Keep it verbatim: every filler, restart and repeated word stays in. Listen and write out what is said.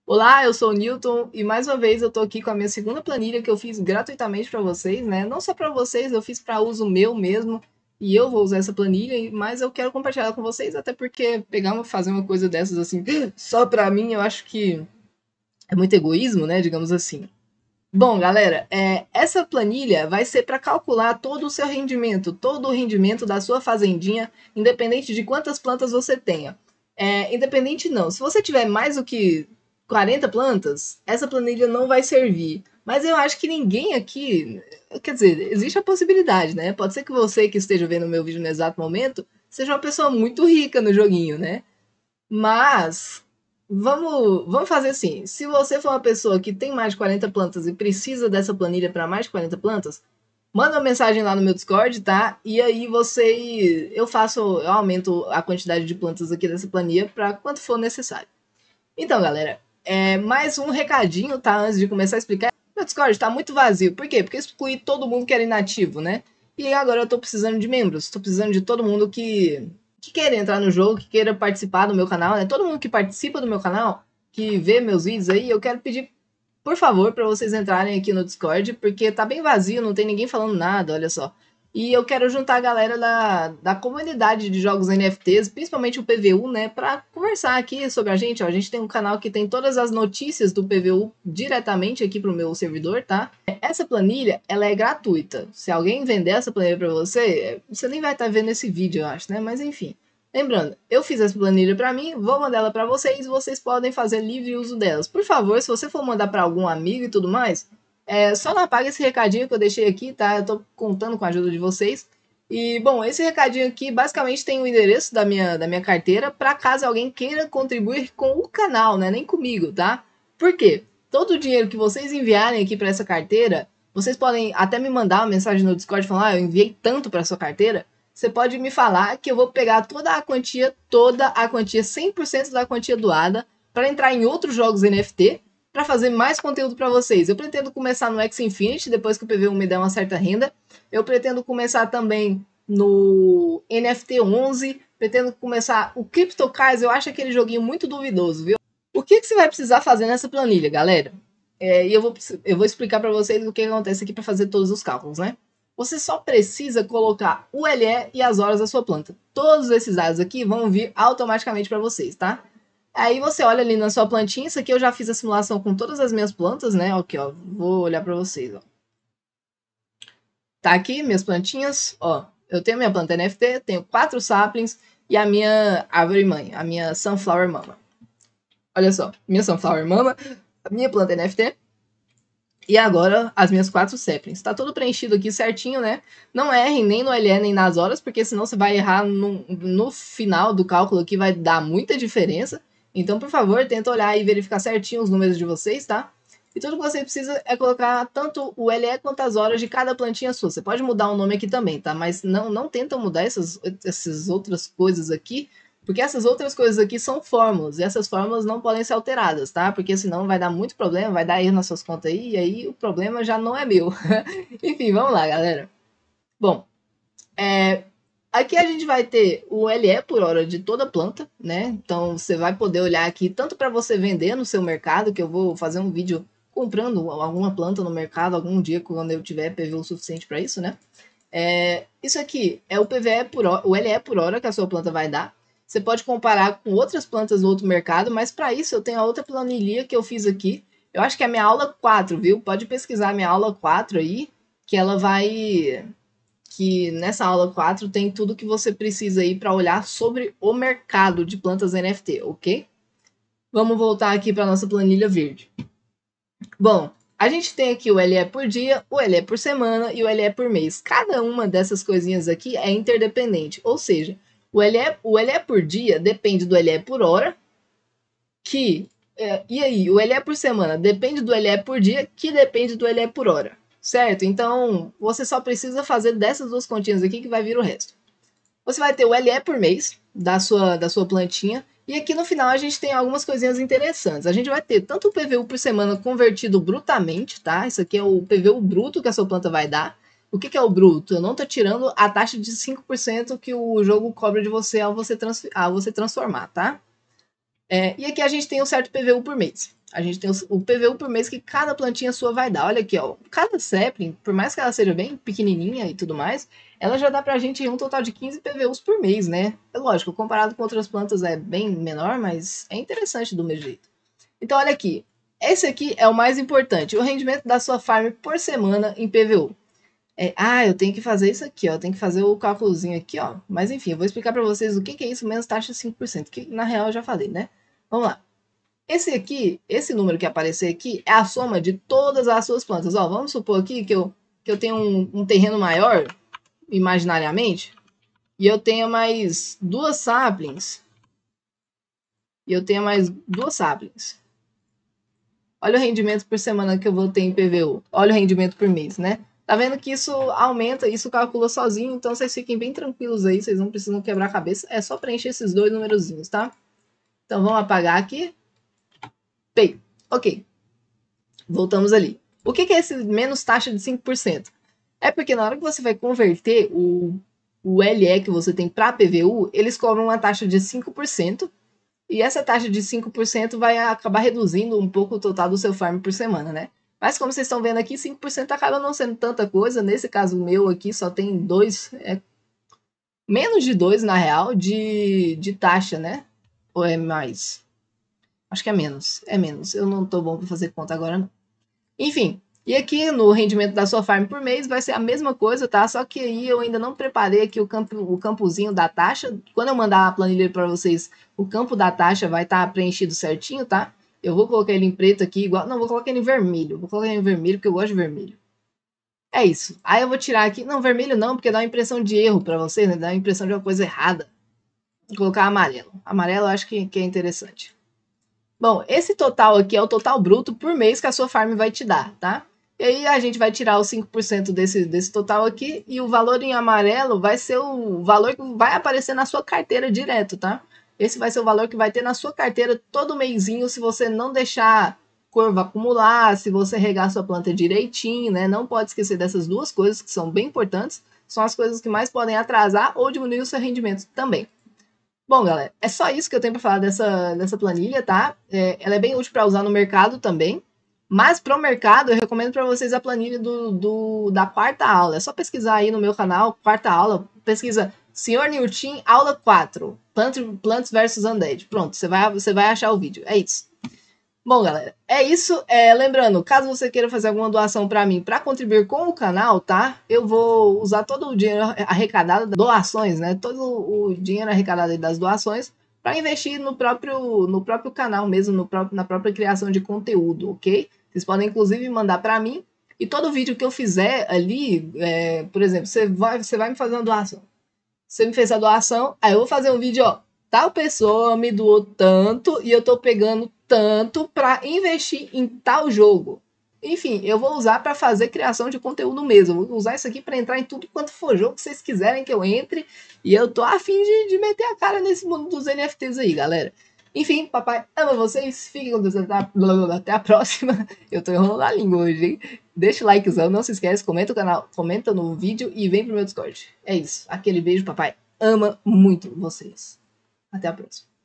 Olá, eu sou o Newton e mais uma vez eu tô aqui com a minha segunda planilha que eu fiz gratuitamente para vocês, né? Não só para vocês, eu fiz para uso meu mesmo e eu vou usar essa planilha, mas eu quero compartilhar com vocês, até porque pegar uma fazer uma coisa dessas assim só para mim, eu acho que é muito egoísmo, né? Digamos assim. Bom, galera, é, essa planilha vai ser para calcular todo o seu rendimento, todo o rendimento da sua fazendinha, independente de quantas plantas você tenha. É, independente não, se você tiver mais do que quarenta plantas, essa planilha não vai servir. Mas eu acho que ninguém aqui, quer dizer, existe a possibilidade, né? Pode ser que você que esteja vendo o meu vídeo no exato momento seja uma pessoa muito rica no joguinho, né? Mas vamos, vamos fazer assim. Se você for uma pessoa que tem mais de quarenta plantas e precisa dessa planilha para mais de quarenta plantas, manda uma mensagem lá no meu Discord, tá? E aí você. Eu faço. Eu aumento a quantidade de plantas aqui dessa planilha para quanto for necessário. Então, galera, é mais um recadinho, tá? Antes de começar a explicar. Meu Discord tá muito vazio. Por quê? Porque eu excluí todo mundo que era inativo, né? E agora eu tô precisando de membros. Tô precisando de todo mundo que, que queira entrar no jogo, que queira participar do meu canal, né? Todo mundo que participa do meu canal, que vê meus vídeos aí, eu quero pedir, por favor, para vocês entrarem aqui no Discord, porque tá bem vazio, não tem ninguém falando nada, olha só. E eu quero juntar a galera da, da comunidade de jogos N F Ts, principalmente o P V U, né, para conversar aqui sobre a gente. Ó, a gente tem um canal que tem todas as notícias do P V U diretamente aqui pro meu servidor, tá? Essa planilha, ela é gratuita. Se alguém vender essa planilha para você, você nem vai estar tá vendo esse vídeo, eu acho, né? Mas enfim. Lembrando, eu fiz essa planilha para mim, vou mandar ela para vocês, vocês podem fazer livre uso delas. Por favor, se você for mandar para algum amigo e tudo mais, é, só não apaga esse recadinho que eu deixei aqui, tá? Eu tô contando com a ajuda de vocês. E, bom, esse recadinho aqui basicamente tem o endereço da minha, da minha carteira para caso alguém queira contribuir com o canal, né? Nem comigo, tá? Por quê? Todo o dinheiro que vocês enviarem aqui para essa carteira, vocês podem até me mandar uma mensagem no Discord falando, ah, eu enviei tanto para sua carteira. Você pode me falar que eu vou pegar toda a quantia, toda a quantia, cem por cento da quantia doada para entrar em outros jogos N F T para fazer mais conteúdo para vocês. Eu pretendo começar no X Infinity, depois que o P V um me der uma certa renda. Eu pretendo começar também no N F T onze, pretendo começar o CryptoCars, eu acho aquele joguinho muito duvidoso, viu? O que, que você vai precisar fazer nessa planilha, galera? É, e eu vou, eu vou explicar para vocês o que acontece aqui para fazer todos os cálculos, né? Você só precisa colocar o L E e as horas da sua planta. Todos esses dados aqui vão vir automaticamente para vocês, tá? Aí você olha ali na sua plantinha, isso aqui eu já fiz a simulação com todas as minhas plantas, né? Aqui, ó, vou olhar para vocês, ó. Tá aqui minhas plantinhas, ó. Eu tenho minha planta N F T, tenho quatro saplings e a minha árvore mãe, a minha Sunflower Mama. Olha só, minha Sunflower Mama, a minha planta N F T e agora as minhas quatro saplings. Tá tudo preenchido aqui certinho, né? Não errem nem no L E nem nas horas, porque senão você vai errar no, no final do cálculo aqui, vai dar muita diferença. Então, por favor, tenta olhar e verificar certinho os números de vocês, tá? E tudo que você precisa é colocar tanto o L E quanto as horas de cada plantinha sua. Você pode mudar o nome aqui também, tá? Mas não, não tenta mudar essas, essas outras coisas aqui, porque essas outras coisas aqui são fórmulas, e essas fórmulas não podem ser alteradas, tá? Porque senão vai dar muito problema, vai dar erro nas suas contas aí, e aí o problema já não é meu. Enfim, vamos lá, galera. Bom, é, aqui a gente vai ter o L E por hora de toda planta, né? Então você vai poder olhar aqui tanto para você vender no seu mercado, que eu vou fazer um vídeo comprando alguma planta no mercado algum dia quando eu tiver P V o suficiente para isso, né? É, isso aqui é o P V E por hora, o L E por hora que a sua planta vai dar. Você pode comparar com outras plantas no outro mercado, mas para isso eu tenho a outra planilha que eu fiz aqui. Eu acho que é a minha aula quatro, viu? Pode pesquisar a minha aula quatro aí, que ela vai que nessa aula quatro tem tudo que você precisa aí para olhar sobre o mercado de plantas N F T, ok? Vamos voltar aqui para nossa planilha verde. Bom, a gente tem aqui o L E por dia, o L E por semana e o L E por mês. Cada uma dessas coisinhas aqui é interdependente, ou seja, o L E, o L E por dia depende do L E por hora, que é, e aí, o L E por semana depende do L E por dia, que depende do L E por hora, certo? Então, você só precisa fazer dessas duas continhas aqui que vai vir o resto. Você vai ter o L E por mês da sua, da sua plantinha. E aqui no final a gente tem algumas coisinhas interessantes. A gente vai ter tanto o P V U por semana convertido brutamente, tá? Isso aqui é o P V U bruto que a sua planta vai dar. O que, que é o bruto? Eu não estou tirando a taxa de cinco por cento que o jogo cobra de você ao você, trans, ao você transformar, tá? É, e aqui a gente tem um certo P V U por mês. A gente tem o P V U por mês que cada plantinha sua vai dar. Olha aqui, ó. Cada sapling, por mais que ela seja bem pequenininha e tudo mais, ela já dá pra gente um total de quinze P V Us por mês, né? É lógico, comparado com outras plantas é bem menor, mas é interessante do mesmo jeito. Então, olha aqui. Esse aqui é o mais importante. O rendimento da sua farm por semana em P V U. É, ah, eu tenho que fazer isso aqui, ó. Tem que fazer o cálculozinho aqui, ó. Mas enfim, eu vou explicar para vocês o que, que é isso menos taxa de cinco por cento, que na real eu já falei, né? Vamos lá. Esse aqui, esse número que aparecer aqui, é a soma de todas as suas plantas. Ó, vamos supor aqui que eu, que eu tenho um, um terreno maior, imaginariamente, e eu tenho mais duas saplings. E eu tenho mais duas saplings. Olha o rendimento por semana que eu vou ter em P V U. Olha o rendimento por mês, né? Tá vendo que isso aumenta, isso calcula sozinho, então vocês fiquem bem tranquilos aí, vocês não precisam quebrar a cabeça, é só preencher esses dois numerozinhos, tá? Então vamos apagar aqui. Bem, ok. Voltamos ali. O que é esse menos taxa de cinco por cento? É porque na hora que você vai converter o, o L E que você tem para P V U, eles cobram uma taxa de cinco por cento, e essa taxa de cinco por cento vai acabar reduzindo um pouco o total do seu farm por semana, né? Mas como vocês estão vendo aqui, cinco por cento acaba não sendo tanta coisa. Nesse caso meu aqui só tem dois, é, menos de dois na real, de, de taxa, né? Ou é mais? Acho que é menos, é menos. Eu não tô bom para fazer conta agora não. Enfim, e aqui no rendimento da sua farm por mês vai ser a mesma coisa, tá? Só que aí eu ainda não preparei aqui o, campo, o campozinho da taxa. Quando eu mandar a planilha para vocês, o campo da taxa vai estar tá preenchido certinho, tá? Eu vou colocar ele em preto aqui, igual... Não, vou colocar ele em vermelho. Vou colocar ele em vermelho porque eu gosto de vermelho. É isso. Aí eu vou tirar aqui... Não, vermelho não, porque dá uma impressão de erro para vocês, né? Dá uma impressão de uma coisa errada. Vou colocar amarelo. Amarelo eu acho que, que é interessante. Bom, esse total aqui é o total bruto por mês que a sua farm vai te dar, tá? E aí a gente vai tirar os cinco por cento desse, desse total aqui e o valor em amarelo vai ser o valor que vai aparecer na sua carteira direto, tá? Esse vai ser o valor que vai ter na sua carteira todo mêsinho se você não deixar curva acumular, se você regar sua planta direitinho, né? Não pode esquecer dessas duas coisas que são bem importantes, são as coisas que mais podem atrasar ou diminuir o seu rendimento também. Bom, galera, é só isso que eu tenho para falar dessa, dessa planilha, tá? É, ela é bem útil para usar no mercado também, mas para o mercado eu recomendo para vocês a planilha do, do, da quarta aula. É só pesquisar aí no meu canal, quarta aula, pesquisa senhor Newton, aula quatro, Plants versus Undead. Pronto, você vai, você vai achar o vídeo, é isso. Bom, galera, é isso. É, lembrando, caso você queira fazer alguma doação para mim para contribuir com o canal, tá? Eu vou usar todo o dinheiro arrecadado das doações, né? Todo o dinheiro arrecadado das doações para investir no próprio, no próprio canal mesmo, no próprio, na própria criação de conteúdo, ok? Vocês podem, inclusive, mandar para mim. E todo vídeo que eu fizer ali, é, por exemplo, você vai, você vai me fazer uma doação. Você me fez a doação, aí eu vou fazer um vídeo, ó. Tal pessoa me doou tanto e eu tô pegando tanto para investir em tal jogo. Enfim, eu vou usar para fazer criação de conteúdo mesmo. Vou usar isso aqui para entrar em tudo quanto for jogo que vocês quiserem que eu entre. E eu tô afim de, de meter a cara nesse mundo dos N F Ts aí, galera. Enfim, papai ama vocês. Fiquem com Deus. Até a próxima. Eu tô enrolando a língua hoje, hein? Deixa o likezão, não se esquece, comenta o canal, comenta no vídeo e vem pro meu Discord. É isso. Aquele beijo, papai ama muito vocês. Até a próxima.